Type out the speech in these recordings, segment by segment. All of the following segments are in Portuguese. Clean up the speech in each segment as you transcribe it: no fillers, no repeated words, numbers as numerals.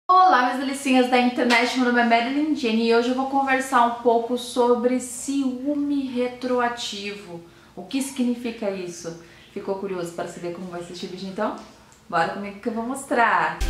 Olá, minhas delicinhas da internet, meu nome é Marilyn Jenny e hoje eu vou conversar um pouco sobre ciúme retroativo. O que significa isso? Ficou curioso para saber como vai ser este vídeo então? Bora comigo que eu vou mostrar!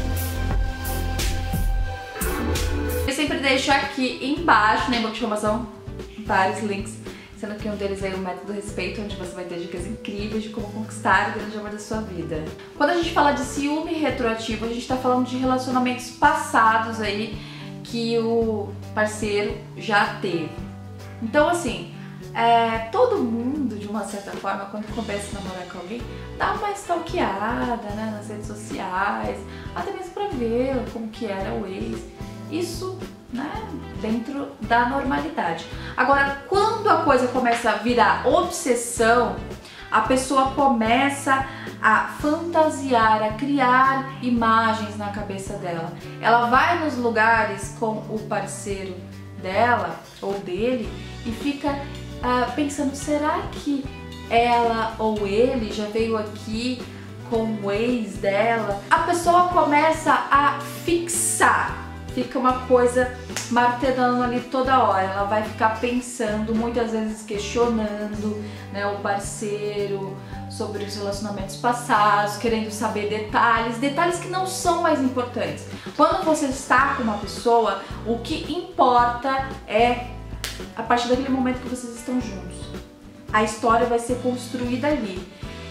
Eu sempre deixo aqui embaixo, na box de informação, vários links, sendo que um deles é o Método Respeito, onde você vai ter dicas incríveis de como conquistar o grande amor da sua vida. Quando a gente fala de ciúme retroativo, a gente está falando de relacionamentos passados aí que o parceiro já teve. Então assim, todo mundo, de uma certa forma, quando começa a namorar com alguém, dá uma stalkeada, né, nas redes sociais, até mesmo pra ver como que era o ex. Isso, né, dentro da normalidade. Agora, quando a coisa começa a virar obsessão, a pessoa começa a fantasiar, a criar imagens na cabeça dela. Ela vai nos lugares com o parceiro dela ou dele e fica pensando, será que ela ou ele já veio aqui com o ex dela? A pessoa começa a fixar. Fica uma coisa martelando ali toda hora, ela vai ficar pensando, muitas vezes questionando, né, o parceiro sobre os relacionamentos passados, querendo saber detalhes que não são mais importantes. Quando você está com uma pessoa, o que importa é a partir daquele momento que vocês estão juntos. A história vai ser construída ali.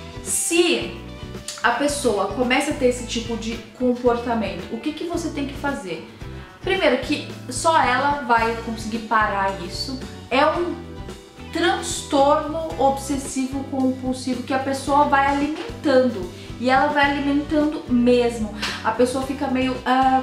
Se a pessoa começa a ter esse tipo de comportamento, o que você tem que fazer? Primeiro, que só ela vai conseguir parar isso. É um transtorno obsessivo compulsivo que a pessoa vai alimentando. E ela vai alimentando mesmo. A pessoa fica meio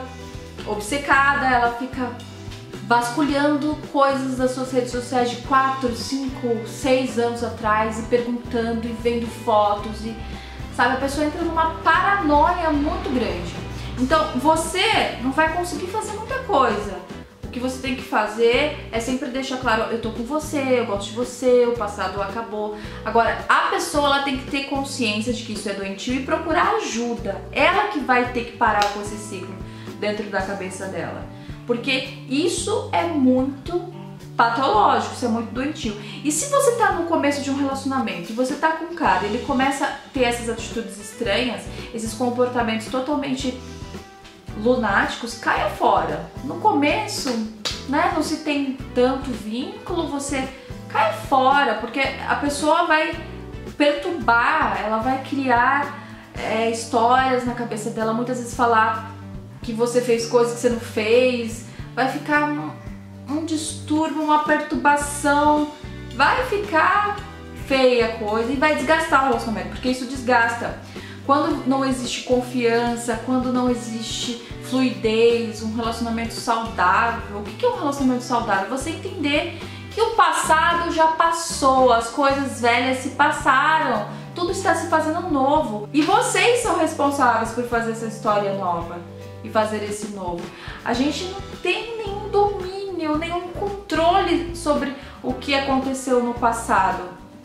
obcecada, ela fica vasculhando coisas das suas redes sociais de 4, 5, 6 anos atrás e perguntando e vendo fotos. E, sabe, a pessoa entra numa paranoia muito grande. Então você não vai conseguir fazer muita coisa. O que você tem que fazer é sempre deixar claro, eu tô com você, eu gosto de você, o passado acabou. Agora, a pessoa ela tem que ter consciência de que isso é doentio e procurar ajuda. Ela que vai ter que parar com esse ciclo dentro da cabeça dela. Porque isso é muito patológico, isso é muito doentio. E se você tá no começo de um relacionamento e você tá com um cara, ele começa a ter essas atitudes estranhas, esses comportamentos totalmente lunáticos, caia fora. No começo, né, não se tem tanto vínculo, você cai fora, porque a pessoa vai perturbar, ela vai criar histórias na cabeça dela, muitas vezes falar que você fez coisas que você não fez, vai ficar um distúrbio, uma perturbação, vai ficar feia a coisa e vai desgastar o relacionamento, porque isso desgasta. Quando não existe confiança, quando não existe fluidez, um relacionamento saudável. O que é um relacionamento saudável? Você entender que o passado já passou, as coisas velhas se passaram, tudo está se fazendo novo. E vocês são responsáveis por fazer essa história nova e fazer esse novo. A gente não tem nenhum domínio, nenhum controle sobre o que aconteceu no passado.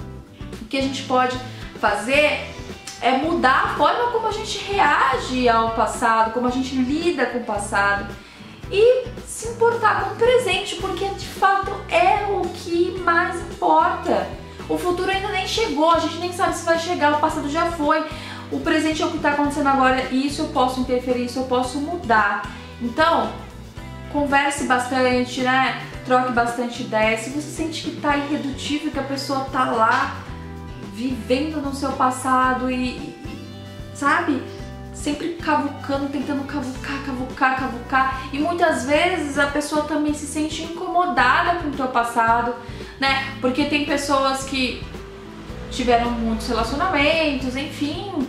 O que a gente pode fazer é mudar a forma como a gente reage ao passado, como a gente lida com o passado e se importar com o presente, porque de fato é o que mais importa. O futuro ainda nem chegou, a gente nem sabe se vai chegar, o passado já foi. O presente é o que está acontecendo agora e isso eu posso interferir, isso eu posso mudar. Então, converse bastante, né? Troque bastante ideias. Se você sente que está irredutível, que a pessoa está lá vivendo no seu passado e sabe, sempre cavucando, tentando cavucar, e muitas vezes a pessoa também se sente incomodada com o teu passado, né, porque tem pessoas que tiveram muitos relacionamentos, enfim,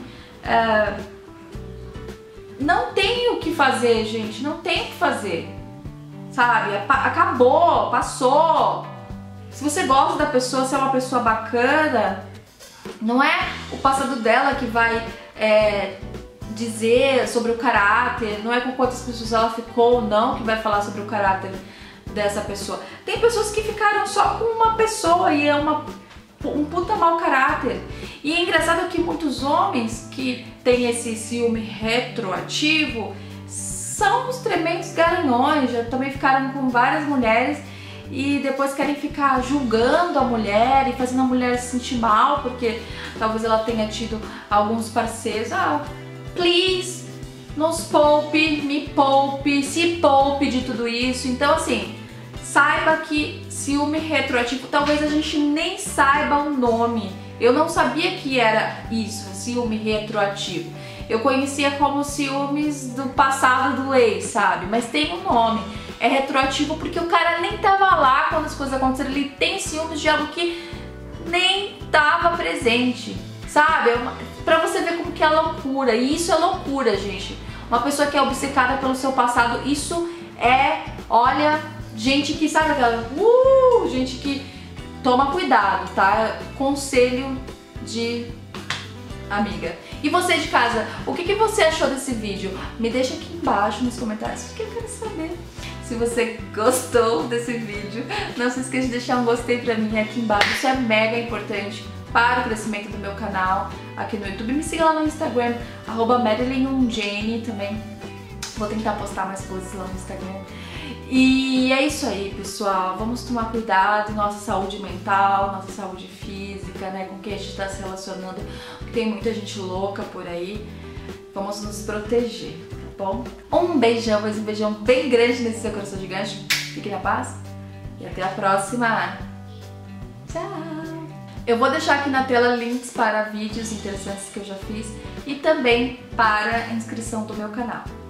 não tem o que fazer, gente, não tem o que fazer, sabe, acabou, passou. Se você gosta da pessoa, se é uma pessoa bacana, não é o passado dela que vai dizer sobre o caráter, não é com quantas pessoas ela ficou ou não que vai falar sobre o caráter dessa pessoa. Tem pessoas que ficaram só com uma pessoa e é um puta mau caráter. E é engraçado que muitos homens que têm esse ciúme retroativo são uns tremendos garanhões, já também ficaram com várias mulheres e depois querem ficar julgando a mulher e fazendo a mulher se sentir mal porque talvez ela tenha tido alguns parceiros. Ah, please, nos poupe, me poupe, se poupe de tudo isso. Então assim, saiba que ciúme retroativo, talvez a gente nem saiba o nome. Eu não sabia que era isso, ciúme retroativo. Eu conhecia como ciúmes do passado do ex, sabe? Mas tem um nome. É retroativo porque o cara nem tava lá quando as coisas aconteceram. Ele tem ciúmes de algo que nem tava presente, sabe? Pra você ver como que é loucura. E isso é loucura, gente. Uma pessoa que é obcecada pelo seu passado, isso é, olha, gente que, sabe aquela... gente que toma cuidado, tá? Conselho de amiga. E você de casa, o que você achou desse vídeo? Me deixa aqui embaixo nos comentários, porque eu quero saber. Se você gostou desse vídeo, não se esqueça de deixar um gostei pra mim aqui embaixo. Isso é mega importante para o crescimento do meu canal aqui no YouTube. Me siga lá no Instagram, @MarilynJane também. Vou tentar postar mais coisas lá no Instagram. E é isso aí, pessoal. Vamos tomar cuidado, nossa saúde mental, nossa saúde física, né? Com quem a gente tá se relacionando, porque tem muita gente louca por aí. Vamos nos proteger, tá bom? Um beijão, mas um beijão bem grande nesse seu coração gigante. Fique na paz e até a próxima. Tchau! Eu vou deixar aqui na tela links para vídeos interessantes que eu já fiz e também para a inscrição do meu canal.